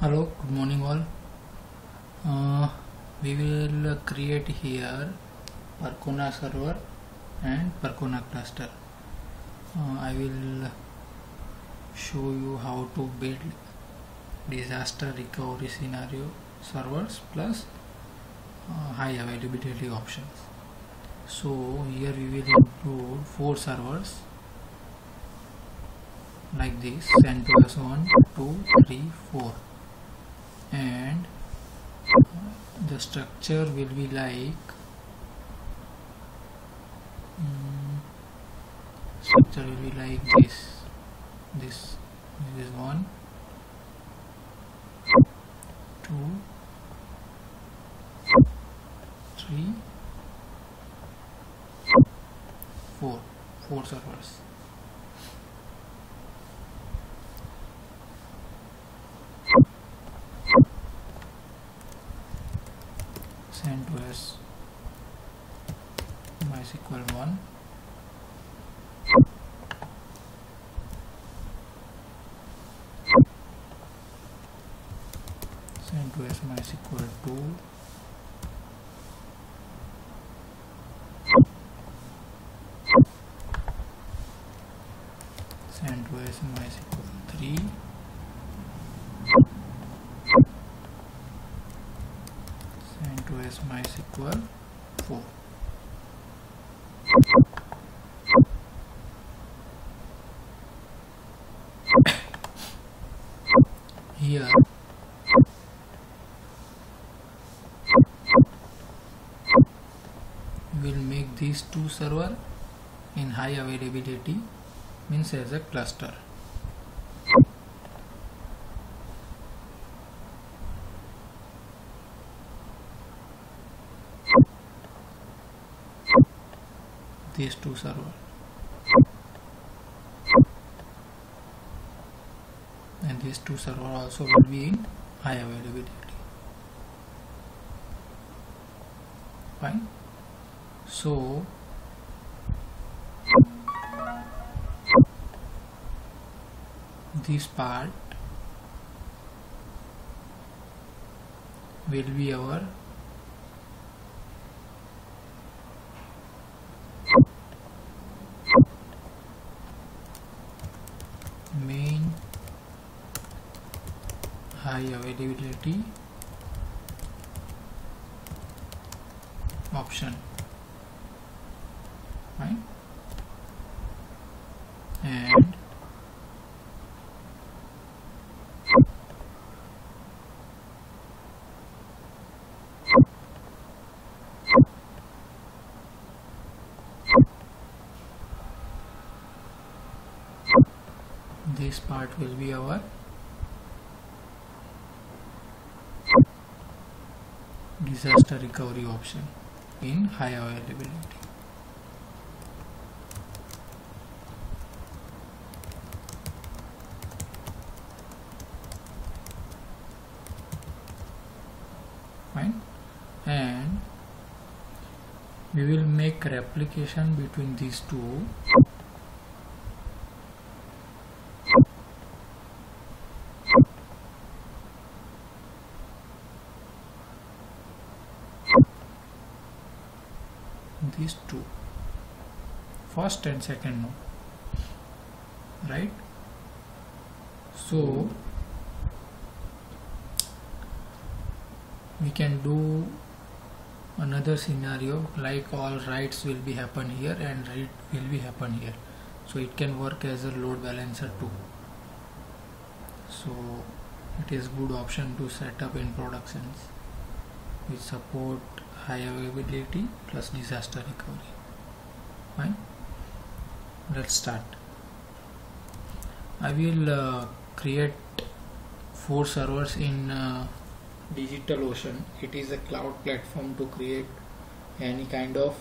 Hello, good morning all. We will create here Percona server and Percona cluster. I will show you how to build disaster recovery scenario servers plus high availability options. So here we will include 4 servers like this: CentOS 1, 2, 3, 4, and the structure will be like this is 1, 2, 3, 4 servers. CentOS MySQL 1, CentOS MySQL 2, CentOS MySQL 3, CentOS MySQL 4. Here we will make these 2 servers in high availability, means as a cluster. These 2 servers, and these 2 servers also will be in high availability. Fine. So this part will be our main high availability option, right? And this part will be our disaster recovery option in high availability. Fine. And we will make replication between these 2. These 2, first and second node, right? So we can do another scenario like all writes will be happen here and read will be happen here, so it can work as a load balancer too. So it is good option to set up in productions which support high availability plus disaster recovery. Fine. Let's start. I will create 4 servers in DigitalOcean. It is a cloud platform to create any kind of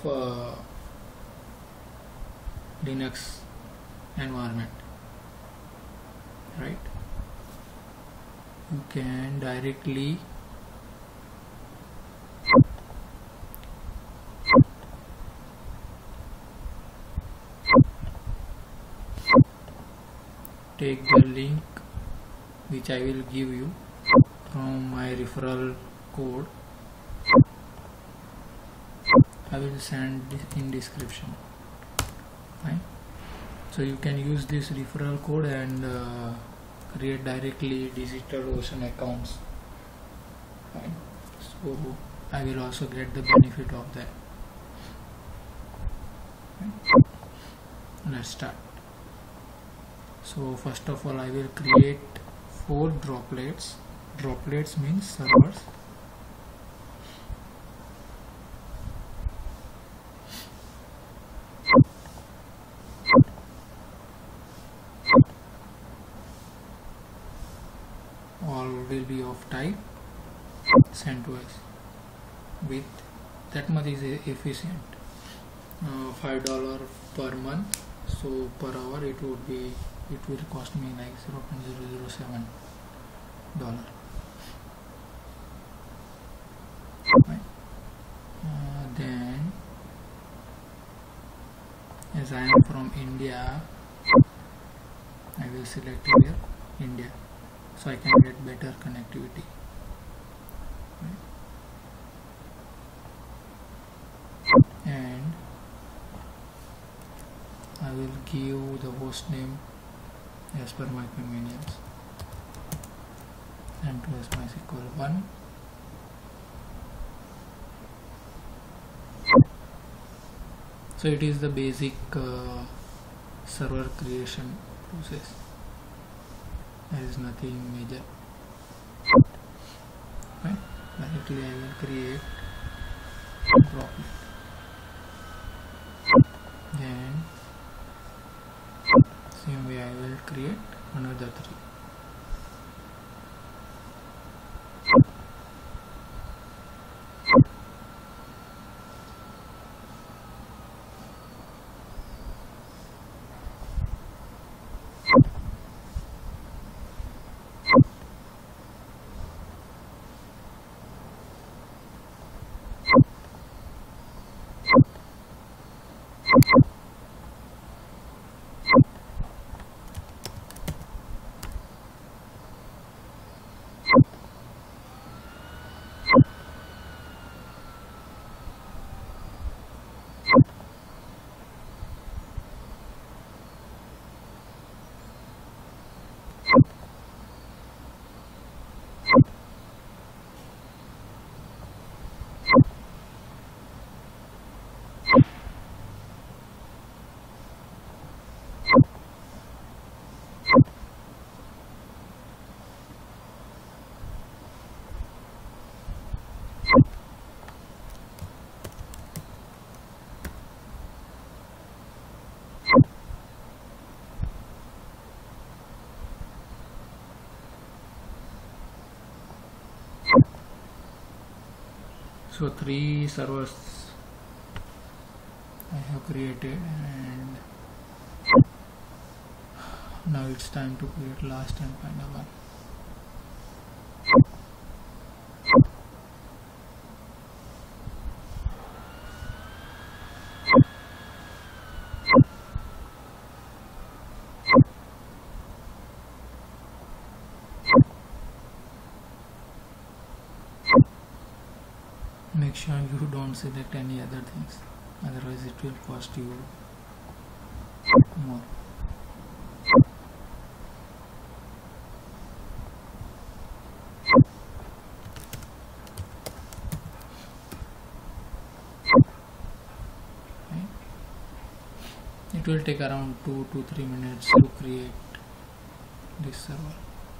Linux environment, right? You can directly take the link which I will give you from my referral code. I will send this in description. Fine. So you can use this referral code and create directly DigitalOcean accounts. Fine. So I will also get the benefit of that. Fine. Let's start. So first of all, I will create 4 droplets. Droplets means servers. All will be of type CentOS. With that much is efficient. $5 per month. So per hour it will cost me like $0.007. Right. Then, as I am from India, I will select here India, so I can get better connectivity. Right. And I will give the host name as per my convenience, and to as MySQL 1. So it is the basic server creation process. There is nothing major. Right? Directly I will create a droplet. Then same way I will create another 3. So 3 servers I have created, and now it's time to create last and final one. Make sure you don't select any other things, otherwise it will cost you more. Okay. It will take around 2 to 3 minutes to create this server.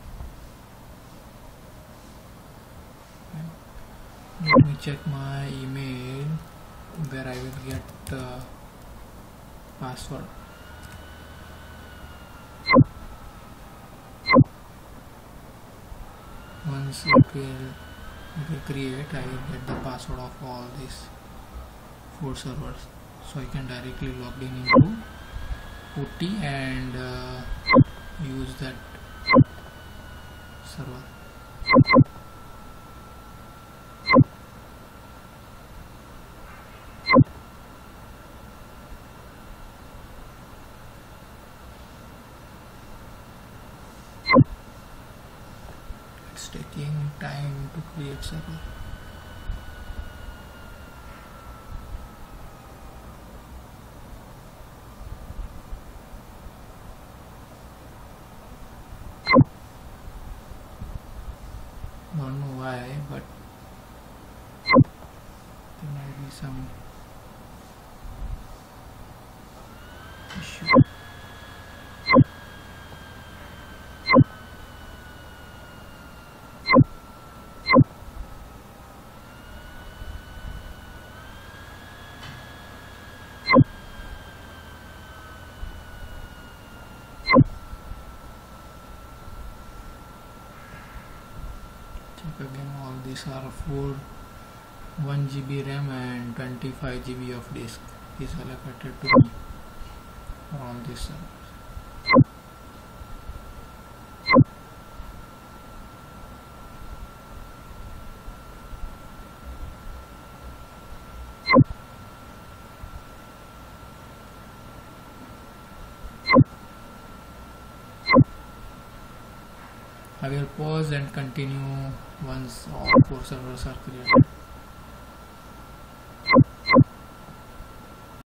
Okay. Let me check my email where I will get the password. Once it will create, I will get the password of all these 4 servers, so I can directly log in into PuTTY and use that server. taking time to create server. Don't know why, but there might be some issue. Check again, all these are full 1 GB RAM and 25 GB of disk is allocated to me for all these servers. I will pause and continue once all 4 servers are created.